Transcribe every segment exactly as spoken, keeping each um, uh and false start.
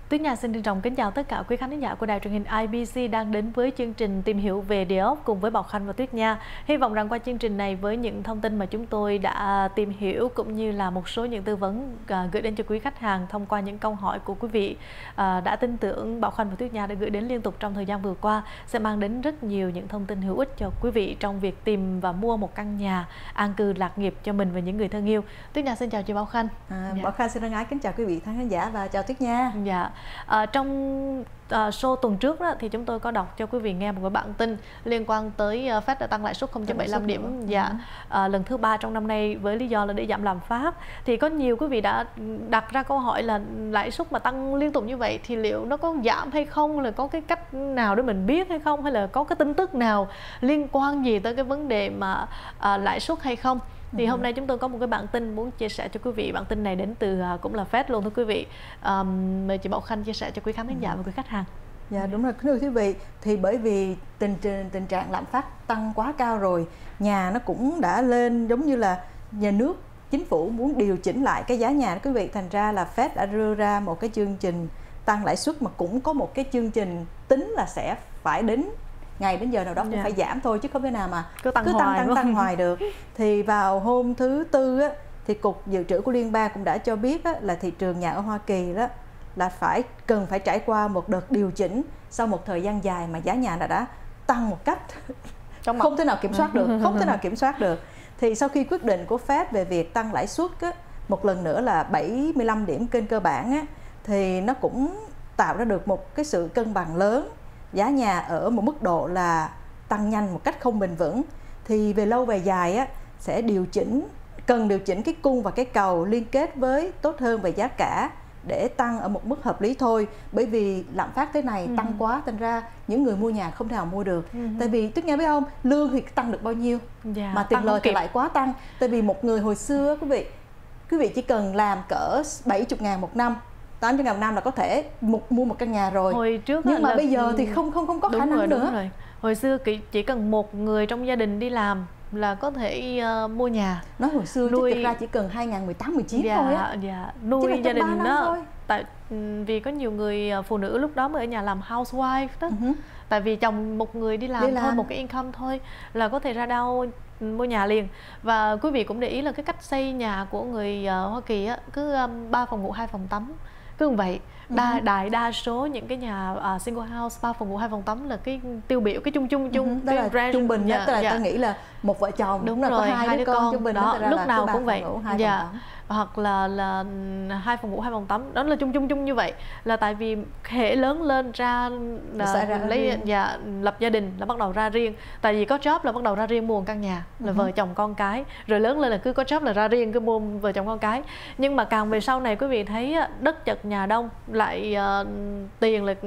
Tuyết Nga xin trân trọng kính chào tất cả quý khán giả của đài truyền hình i bê xê đang đến với chương trình Tìm hiểu về địa ốc cùng với Bảo Khanh và Tuyết Nga. Hy vọng rằng qua chương trình này với những thông tin mà chúng tôi đã tìm hiểu cũng như là một số những tư vấn uh, gửi đến cho quý khách hàng thông qua những câu hỏi của quý vị uh, đã tin tưởng Bảo Khanh và Tuyết Nga đã gửi đến liên tục trong thời gian vừa qua sẽ mang đến rất nhiều những thông tin hữu ích cho quý vị trong việc tìm và mua một căn nhà an cư lạc nghiệp cho mình và những người thân yêu. Tuyết Nga xin chào chị Bảo Khanh. À, dạ. Bảo Khanh xin thân ái kính chào quý vị khán giả và chào Tuyết Nga. Dạ. À, trong uh, show tuần trước đó, thì chúng tôi có đọc cho quý vị nghe một cái bản tin liên quan tới uh, Fed đã tăng lãi suất không phẩy bảy mươi lăm điểm dạ, uh, lần thứ ba trong năm nay với lý do là để giảm lạm phát. Thì có nhiều quý vị đã đặt ra câu hỏi là lãi suất mà tăng liên tục như vậy thì liệu nó có giảm hay không, là có cái cách nào để mình biết hay không, hay là có cái tin tức nào liên quan gì tới cái vấn đề mà uh, lãi suất hay không. Thì hôm nay chúng tôi có một cái bản tin muốn chia sẻ cho quý vị. Bản tin này đến từ uh, cũng là Fed luôn thưa quý vị. Um, mời chị Bảo Khanh chia sẻ cho quý khán giả và quý khách hàng. Dạ đúng rồi thưa quý vị. Thì bởi vì tình tình trạng lạm phát tăng quá cao rồi, nhà nó cũng đã lên giống như là nhà nước, chính phủ muốn điều chỉnh lại cái giá nhà đó quý vị. Thành ra là Fed đã đưa ra một cái chương trình tăng lãi suất mà cũng có một cái chương trình tính là sẽ phải đến ngày đến giờ nào đó cũng yeah. phải giảm thôi, chứ không thể nào mà cứ tăng cứ hoài, tăng tăng, tăng hoài được. Thì vào hôm thứ Tư á, thì Cục Dự trữ của Liên bang cũng đã cho biết á, là thị trường nhà ở Hoa Kỳ đó là phải cần phải trải qua một đợt điều chỉnh sau một thời gian dài mà giá nhà đã đã tăng một cách không thể nào kiểm soát được, không thể nào kiểm soát được. Thì sau khi quyết định của Fed về việc tăng lãi suất á, một lần nữa là bảy mươi lăm điểm kênh cơ bản á, thì nó cũng tạo ra được một cái sự cân bằng lớn. Giá nhà ở một mức độ là tăng nhanh một cách không bền vững, thì về lâu về dài á, sẽ điều chỉnh, cần điều chỉnh cái cung và cái cầu liên kết với tốt hơn về giá cả để tăng ở một mức hợp lý thôi. Bởi vì lạm phát thế này ừ. tăng quá, thành ra những người mua nhà không thể nào mua được. ừ. Tại vì Tuyết Nghe biết không, lương thì tăng được bao nhiêu yeah, mà tiền lời thì lại quá tăng. Tại vì một người hồi xưa quý vị quý vị chỉ cần làm cỡ bảy mươi ngàn một năm, tám trăm ngàn một năm là có thể một, mua một căn nhà rồi. Hồi trước nhưng mà là... bây giờ thì không không không có đúng khả năng rồi, nữa. Đúng rồi. Hồi xưa chỉ cần một người trong gia đình đi làm là có thể uh, mua nhà. Nói hồi xưa nuôi... chứ thực ra chỉ cần hai nghìn mười tám mười chín dạ, thôi á. Dạ. Nuôi gia đình đó. Tại vì có nhiều người phụ nữ lúc đó mới ở nhà làm housewife đó. Uh -huh. Tại vì chồng một người đi làm, đi làm thôi, một cái income thôi là có thể ra đâu mua nhà liền. Và quý vị cũng để ý là cái cách xây nhà của người uh, Hoa Kỳ á, cứ um, ba phòng ngủ hai phòng tắm, cứ như vậy. Đa, đại đa số những cái nhà uh, single house ba phòng ngủ hai phòng tắm là cái tiêu biểu, cái chung chung chung uh -huh. Đó là trung bình nhất, tức là dạ. ta nghĩ là một vợ chồng đúng là rồi, có hai, hai đứa con, con. Trung bình đó, lúc nào cũng vậy ngủ, dạ. Hoặc là là hai phòng ngủ hai phòng tắm, đó là chung chung chung như vậy. Là tại vì hệ lớn lên ra là ra lấy dạ, lập gia đình là bắt đầu ra riêng. Tại vì có job là bắt đầu ra riêng mua một căn nhà là uh -huh. vợ chồng con cái. Rồi lớn lên là cứ có job là ra riêng cứ mua vợ chồng con cái. Nhưng mà càng về sau này quý vị thấy đất chật nhà đông, lại uh, tiền là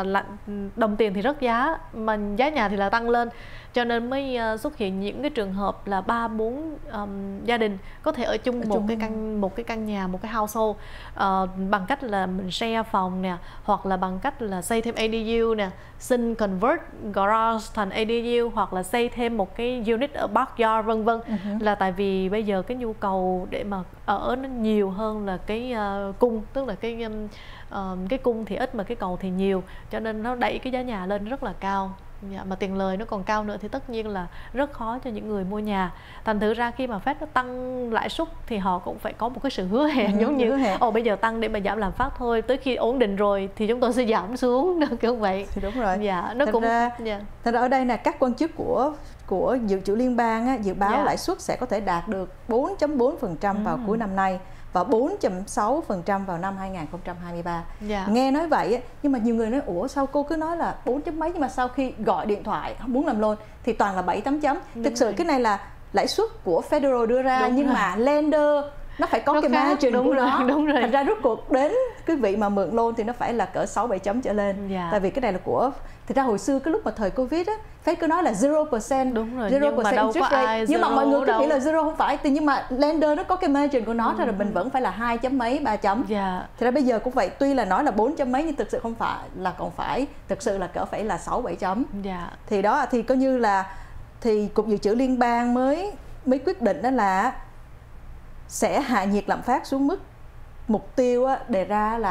uh, đồng tiền thì rớt giá mà giá nhà thì là tăng lên, cho nên mới uh, xuất hiện những cái trường hợp là ba bốn um, gia đình có thể ở chung ở một chung. cái căn một cái căn nhà, một cái household uh, bằng cách là mình share phòng nè, hoặc là bằng cách là xây thêm a đê u nè, xin convert garage thành a đê u, hoặc là xây thêm một cái unit ở backyard vân vân. uh -huh. Là tại vì bây giờ cái nhu cầu để mà ở nó nhiều hơn là cái uh, cung, tức là cái um, uh, cái cung thì ít mà cái cầu thì nhiều, cho nên nó đẩy cái giá nhà lên rất là cao. Dạ, mà tiền lời nó còn cao nữa thì tất nhiên là rất khó cho những người mua nhà. Thành thử ra khi mà Fed nó tăng lãi suất thì họ cũng phải có một cái sự hứa hẹn, ừ, giống như ồ bây giờ tăng để mà giảm lạm phát thôi, tới khi ổn định rồi thì chúng tôi sẽ giảm xuống kiểu vậy. Thì đúng rồi. Dạ, nó thật cũng ra, dạ. thật ra ở đây là các quan chức của của dự trữ liên bang á, dự báo dạ. lãi suất sẽ có thể đạt được bốn phẩy bốn phần trăm ừ. vào cuối năm nay và bốn phẩy sáu phần trăm vào năm hai nghìn không trăm hai mươi ba. Dạ. Nghe nói vậy nhưng mà nhiều người nói ủa sao cô cứ nói là bốn chấm mấy, nhưng mà sau khi gọi điện thoại muốn làm luôn thì toàn là bảy tám chấm. Đúng Thực sự rồi. Cái này là lãi suất của Federal đưa ra. Đúng nhưng rồi. Mà lender nó phải có nó cái margin của rồi, nó. Đúng rồi. Thành ra rút cuộc đến cái vị mà mượn loan thì nó phải là cỡ sáu bảy chấm trở lên. Dạ. Tại vì cái này là của, thực ra hồi xưa cái lúc mà thời Covid á, Fed cứ nói là zero percent. Đúng rồi, zero nhưng mà đâu có ai nhưng mà mọi người cứ đâu. nghĩ là zero không phải, thì nhưng mà lender nó có cái margin của nó, ừ. Rồi mình vẫn phải là hai chấm mấy, ba chấm. Dạ. Thì ra bây giờ cũng vậy, tuy là nói là bốn chấm mấy nhưng thực sự không phải, là còn phải thực sự là cỡ phải là sáu bảy chấm. Dạ. Thì đó thì coi như là thì Cục Dự trữ Liên bang mới mới quyết định đó là sẽ hạ nhiệt lạm phát xuống mức mục tiêu á, đề ra là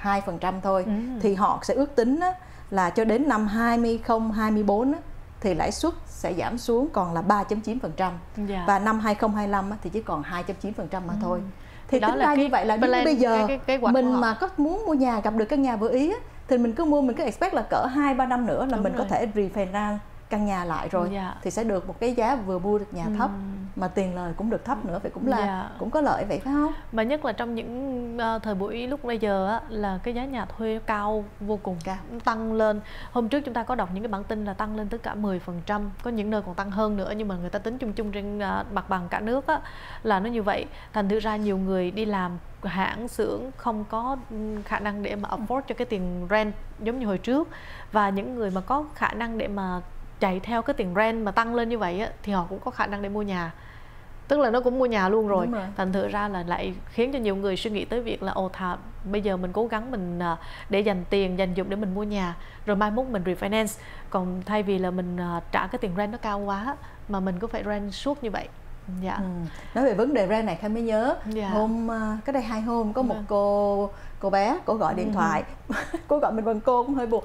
hai phần trăm thôi. Ừ. Thì họ sẽ ước tính á, là cho đến năm hai không hai tư á, thì lãi suất sẽ giảm xuống còn là ba phẩy chín phần trăm. Dạ. Và năm hai không hai lăm á, thì chỉ còn hai phẩy chín phần trăm mà thôi. Thì, thì tính ra như vậy là nếu bây giờ cái, cái, cái mình mà có muốn mua nhà, gặp được căn nhà vừa ý á, thì mình cứ mua, mình cứ expect là cỡ hai ba năm nữa là Đúng mình rồi. có thể refinance căn nhà lại rồi. Dạ. Thì sẽ được một cái giá vừa mua được nhà thấp, uhm. mà tiền lời cũng được thấp nữa, vậy cũng là dạ. cũng có lợi vậy phải không? Mà nhất là trong những uh, thời buổi lúc bây giờ á, là cái giá nhà thuê cao vô cùng, cao, tăng lên. Hôm trước chúng ta có đọc những cái bản tin là tăng lên tới cả mười phần trăm, có những nơi còn tăng hơn nữa, nhưng mà người ta tính chung chung trên uh, mặt bằng cả nước á, là nó như vậy. Thành thử ra nhiều người đi làm hãng xưởng không có khả năng để mà afford cho cái tiền rent giống như hồi trước, và những người mà có khả năng để mà chạy theo cái tiền rent mà tăng lên như vậy á, thì họ cũng có khả năng để mua nhà, tức là nó cũng mua nhà luôn rồi. rồi. Thành thử ra là lại khiến cho nhiều người suy nghĩ tới việc là ồ thà bây giờ mình cố gắng mình để dành tiền dành dụm để mình mua nhà, rồi mai mốt mình refinance, còn thay vì là mình trả cái tiền rent nó cao quá mà mình cứ phải rent suốt như vậy. Dạ. Ừ. Nói về vấn đề rent này Khanh mới nhớ, dạ. hôm cái đây hai hôm có một dạ. cô cô bé, cô gọi điện thoại, cô gọi mình bằng cô cũng hơi buồn.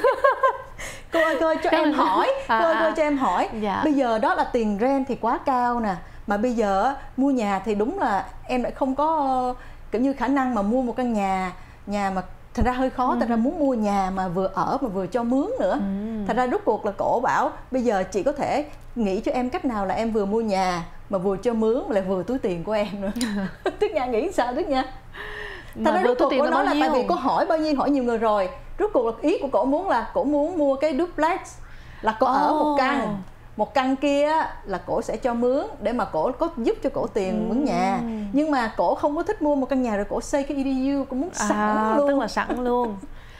Cô ơi, cô ơi cho em hỏi, à, cô ơi, cô ơi à. cho em hỏi, dạ. bây giờ đó là tiền rent thì quá cao nè, mà bây giờ mua nhà thì đúng là em lại không có kiểu như khả năng mà mua một căn nhà nhà mà thành ra hơi khó, ừ. thành ra muốn mua nhà mà vừa ở mà vừa cho mướn nữa. ừ. Thành ra rốt cuộc là cổ bảo bây giờ chị có thể nghĩ cho em cách nào là em vừa mua nhà mà vừa cho mướn lại vừa túi tiền của em nữa. Tức Nha nghĩ sao Tức Nha? Thành ra rốt cuộc cổ nói là tại vì có hỏi bao nhiêu, hỏi nhiều người rồi, rốt cuộc là ý của cổ muốn là cổ muốn mua cái duplex, là cổ oh. ở một căn, một căn kia là cổ sẽ cho mướn để mà cổ có giúp cho cổ tiền ừ. mướn nhà, nhưng mà cổ không có thích mua một căn nhà rồi cổ xây cái e đê u, cổ muốn sẵn à, luôn, tức là sẵn luôn.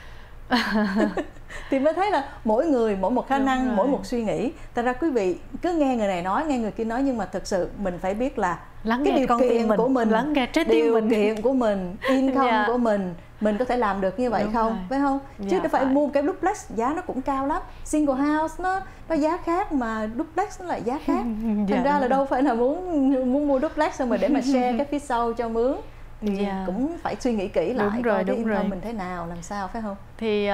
Thì mới thấy là mỗi người mỗi một khả năng, mỗi một suy nghĩ. Thật ra quý vị cứ nghe người này nói, nghe người kia nói, nhưng mà thực sự mình phải biết là lắng cái nghe điều con kiện tim mình, của mình, lắng nghe trái tim điều mình, kiện của mình, income dạ. của mình, mình có thể làm được như vậy Đúng không, rồi. phải không? Dạ, chứ phải, phải mua một cái duplex giá nó cũng cao lắm, single house nó nó giá khác mà duplex nó lại giá khác. Thành dạ, ra là đâu phải là muốn muốn mua duplex xong rồi để mà share cái phía sau cho mướn, thì dạ. cũng phải suy nghĩ kỹ lại, đúng rồi, coi cái đúng income rồi. mình thế nào, làm sao, phải không? Thì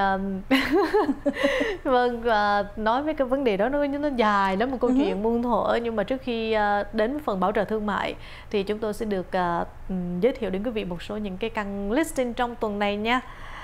uh, vâng, uh, nói với cái vấn đề đó nó nó dài lắm, một câu uh-huh. chuyện muôn thuở, nhưng mà trước khi uh, đến với phần bảo trợ thương mại thì chúng tôi sẽ được uh, giới thiệu đến quý vị một số những cái căn listing trong tuần này nha.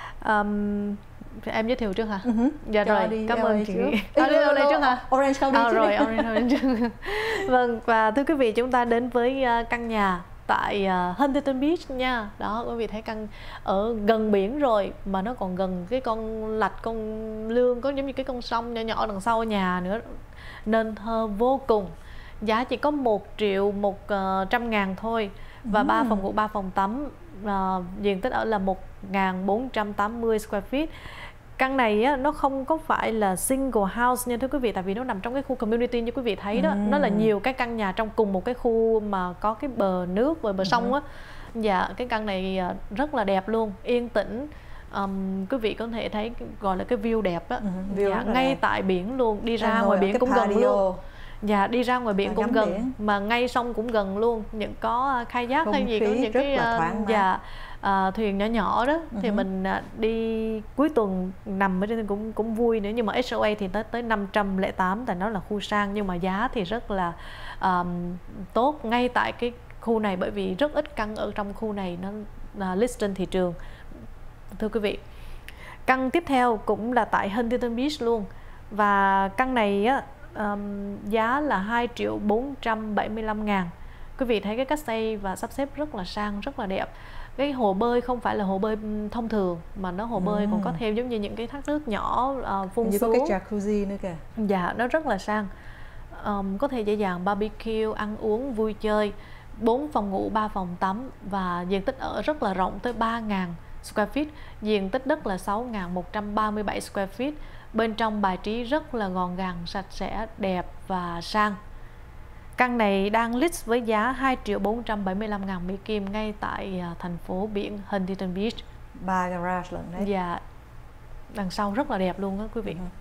Um, em giới thiệu trước hả? Uh-huh. Dạ Cho rồi, đi cảm ơn chị. À, đi đây trước hả? Orange County à, trước rồi, đi. Orange, orange. Vâng, và thưa quý vị, chúng ta đến với uh, căn nhà tại uh, Huntington Beach nha. Đó, quý vị thấy căn ở gần biển rồi mà nó còn gần cái con lạch, con lương, có giống như cái con sông nhỏ nhỏ đằng sau nhà nữa, nên thơ vô cùng. Giá chỉ có một triệu một trăm ngàn thôi, và ba phòng ngủ, ba phòng tắm, uh, diện tích ở là một nghìn bốn trăm tám mươi square feet. Căn này á, nó không có phải là single house nha thưa quý vị, tại vì nó nằm trong cái khu community như quý vị thấy đó. Mm. Nó là nhiều cái căn nhà trong cùng một cái khu mà có cái bờ nước và bờ mm. sông á. Dạ, cái căn này rất là đẹp luôn, yên tĩnh. Um, quý vị có thể thấy gọi là cái view đẹp á. Mm, view dạ, ngay đẹp. Tại biển luôn, đi ra ngoài biển cũng gần luôn. Dạ, đi ra ngoài biển à, cũng gần, biển. Mà ngay sông cũng gần luôn. Những có kayak hay gì, có những cái uh, dạ, uh, thuyền nhỏ nhỏ đó, uh-huh. thì mình uh, đi cuối tuần nằm ở trên cũng cũng vui nữa. Nhưng mà ét o a thì tới tới năm trăm lẻ tám, tại nó là khu sang, nhưng mà giá thì rất là um, tốt ngay tại cái khu này, bởi vì rất ít căn ở trong khu này nó uh, list trên thị trường. Thưa quý vị, căn tiếp theo cũng là tại Huntington Beach luôn, và căn này á, Um, giá là hai triệu bốn trăm bảy mươi lăm ngàn. Quý vị thấy cái cách xây và sắp xếp rất là sang, rất là đẹp. Cái hồ bơi không phải là hồ bơi thông thường, mà nó hồ bơi ừ. còn có thêm giống như những cái thác nước nhỏ uh, phun như xuống. Có cái jacuzzi nữa kìa. Dạ, nó rất là sang. um, Có thể dễ dàng barbecue, ăn uống, vui chơi. Bốn phòng ngủ, ba phòng tắm, và diện tích ở rất là rộng tới ba nghìn square feet. Diện tích đất là sáu nghìn một trăm ba mươi bảy square feet. Bên trong bài trí rất là gọn gàng, sạch sẽ, đẹp và sang. Căn này đang list với giá hai triệu bốn trăm bảy mươi lăm ngàn Mỹ Kim ngay tại uh, thành phố biển Huntington Beach. Ba garage lần đấy. Dạ, đằng sau rất là đẹp luôn đó quý vị. Ừ.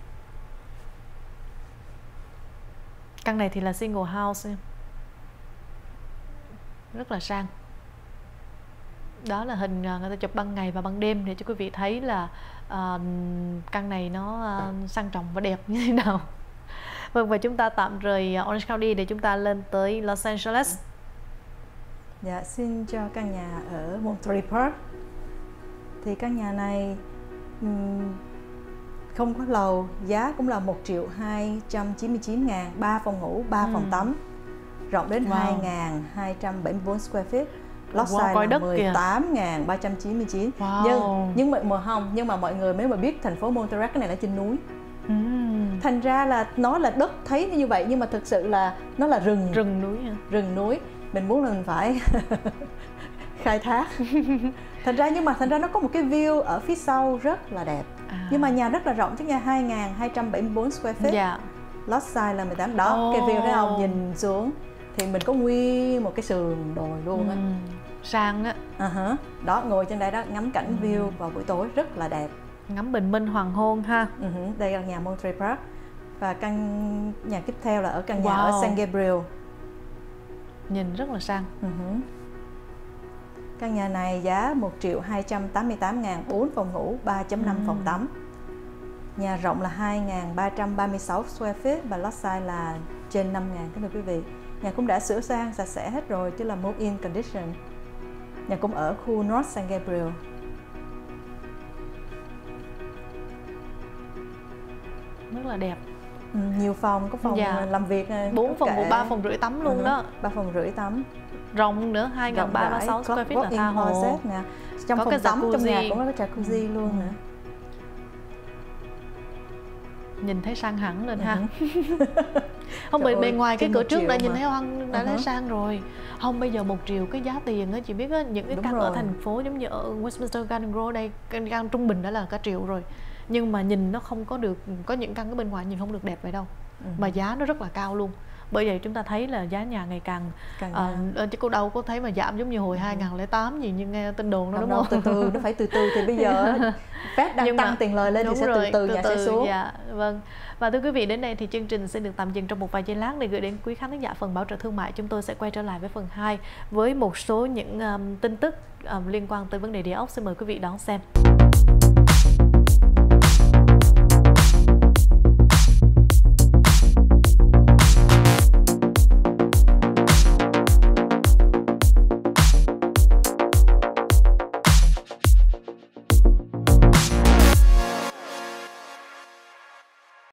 Căn này thì là single house, rất là sang. Đó là hình người ta chụp ban ngày và ban đêm để cho quý vị thấy là uh, căn này nó uh, sang trọng và đẹp như thế nào. Vâng, và chúng ta tạm rời Orange County để chúng ta lên tới Los Angeles. Dạ, xin cho căn nhà ở Monterey Park. Thì căn nhà này um, không có lầu, giá cũng là một triệu hai trăm chín mươi chín ngàn, ba phòng ngủ, ba phòng tắm, rộng đến wow. hai nghìn hai trăm bảy mươi tư square feet. Lot wow, size là mười tám nghìn ba trăm chín mươi chín. Wow. Nhưng nhưng mà, mà không, nhưng mà mọi người nếu mà biết thành phố Monterey, cái này là trên núi. Mm. Thành ra là nó là đất thấy như vậy nhưng mà thực sự là nó là rừng. Rừng núi hả? Rừng núi. Mình muốn là mình phải khai thác. Thành ra nhưng mà thành ra nó có một cái view ở phía sau rất là đẹp. À. Nhưng mà nhà rất là rộng chứ nha, hai nghìn hai trăm bảy mươi tư square feet. Dạ. Lot size là mười tám. Đó, oh. cái view thấy không? Nhìn xuống thì mình có nguyên một cái sườn đồi luôn á. Mm. Sang á. Uh-huh. Đó, ngồi trên đây đó, ngắm cảnh mm. view vào buổi tối rất là đẹp. Ngắm bình minh hoàng hôn ha. Uh-huh. Đây là nhà Monterey Park. Và căn nhà tiếp theo là ở căn nhà wow. ở San Gabriel. Nhìn rất là sang. Uh-huh. Căn nhà này giá một triệu hai trăm tám mươi tám ngàn, bốn phòng ngủ, ba phẩy năm mm. phòng tắm. Nhà rộng là hai nghìn ba trăm ba mươi sáu square feet và lot size là trên năm nghìn, kính thưa quý vị. Nhà cũng đã sửa sang sạch sẽ hết rồi, chứ là move-in condition. Nhà cũng ở khu North San Gabriel. Rất là đẹp. Ừ, nhiều phòng, có phòng dạ. làm việc, bốn phòng ngủ, ba phòng rưỡi tắm luôn uh-huh. đó. ba phòng rưỡi tắm. Rộng nữa, hai nghìn ba trăm ba mươi sáu square feet là tha hồ. Nè. Trong có phòng tắm trong nhà cũng có cái jacuzzi ừ. luôn ừ. nữa. Nhìn thấy sang hẳn lên ha. Không, bề, bề ngoài cái cửa trước đã nhìn thấy Hoang đã uh-huh. lấy sang rồi. Không, bây giờ một triệu cái giá tiền á, chị biết á, những cái căn ở thành phố giống như ở Westminster Garden Grove đây, căn trung bình đã là cả triệu rồi. Nhưng mà nhìn nó không có được, có những căn ở bên ngoài nhìn không được đẹp vậy đâu. Uh-huh. Mà giá nó rất là cao luôn. Bởi vậy chúng ta thấy là giá nhà ngày càng, càng uh, chứ cô đâu có thấy mà giảm giống như hồi hai nghìn lẻ tám gì như nghe tin đồn đó, đúng không? Từ từ, nó phải từ từ thì bây giờ Fed đang nhưng tăng mà, tiền lời lên thì sẽ rồi, từ từ, từ nhà từ, sẽ xuống. Dạ, vâng. Và thưa quý vị, đến đây thì chương trình sẽ được tạm dừng trong một vài giây lát để gửi đến quý khán thính giả phần bảo trợ thương mại. Chúng tôi sẽ quay trở lại với phần hai với một số những um, tin tức um, liên quan tới vấn đề địa ốc. Xin mời quý vị đón xem.